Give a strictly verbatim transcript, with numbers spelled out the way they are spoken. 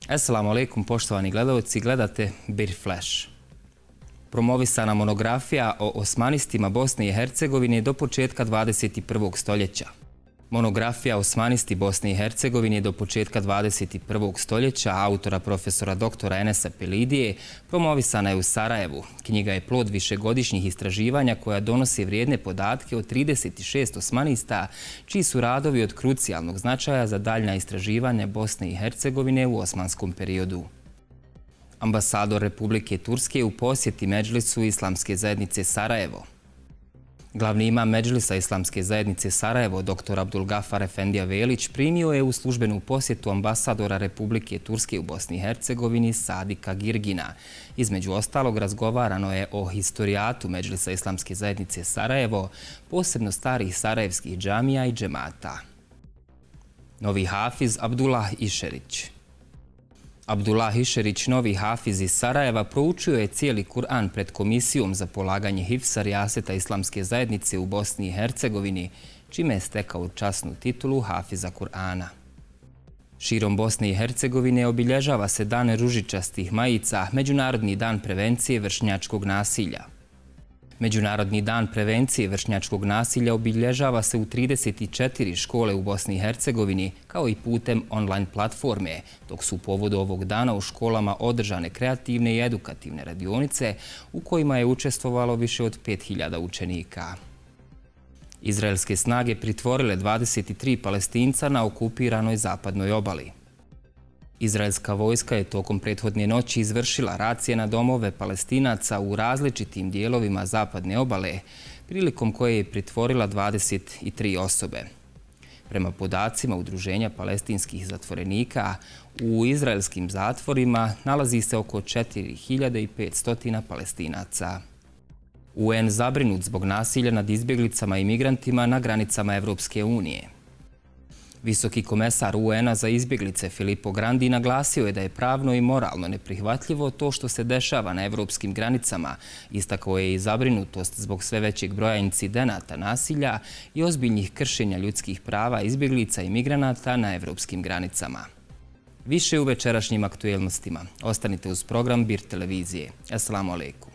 Assalamu alaikum, poštovani gledalci, gledate Bir Flash. Promovisana monografija o osmanistima Bosne i Hercegovine do početka dvadeset prvog stoljeća. Monografija Osmanisti Bosne i Hercegovine do početka dvadeset prvog stoljeća autora profesora doktora Enesa Pelidije promovisana je u Sarajevu. Knjiga je plod višegodišnjih istraživanja koja donose vrijedne podatke o trideset šest osmanista, čiji su radovi od krucijalnog značaja za daljnja istraživanja Bosne i Hercegovine u osmanskom periodu. Ambasador Republike Turske u posjeti Medžlisu Islamske zajednice Sarajevo. Glavni imam Medžlisa Islamske zajednice Sarajevo, dr Abdulgafar Efendija Velić, primio je u službenu posjetu ambasadora Republike Turske u Bosni i Hercegovini Sadika Girgina. Između ostalog, razgovarano je o historijatu Medžlisa Islamske zajednice Sarajevo, posebno starih sarajevskih džamija i džemata. Novi hafiz Abdullah Išerić. Abdullah Išerić, novi hafiz iz Sarajeva, proučio je cijeli Kur'an pred komisijom za polaganje hifsa rijaseta Islamske zajednice u Bosni i Hercegovini, čime je stekao časnu titulu hafiza Kur'ana. Širom Bosne i Hercegovine obilježava se Dan ružičastih majica, Međunarodni dan prevencije vršnjačkog nasilja. Međunarodni dan prevencije vršnjačkog nasilja obilježava se u trideset četiri škole u Bosni i Hercegovini, kao i putem online platforme, dok su u povodu ovog dana u školama održane kreativne i edukativne radionice u kojima je učestvovalo više od pet hiljada učenika. Izraelske snage pritvorile dvadeset tri Palestinca na okupiranoj zapadnoj obali. Izraelska vojska je tokom prethodne noći izvršila racije na domove Palestinaca u različitim dijelovima zapadne obale, prilikom koje je pritvorila dvadeset tri osobe. Prema podacima Udruženja palestinskih zatvorenika, u izraelskim zatvorima nalazi se oko četiri hiljade petsto Palestinaca. U en zabrinut zbog nasilja nad izbjeglicama i migrantima na granicama Evropske unije. Visoki komesar U en-a za izbjeglice Filippo Grandi naglasio je da je pravno i moralno neprihvatljivo to što se dešava na evropskim granicama. Istakao je i zabrinutost zbog sve većeg broja incidenata nasilja i ozbiljnih kršenja ljudskih prava izbjeglica i migranata na evropskim granicama. Više u večerašnjim aktuelnostima. Ostanite uz program Bir televizije. Assalamu alaikum.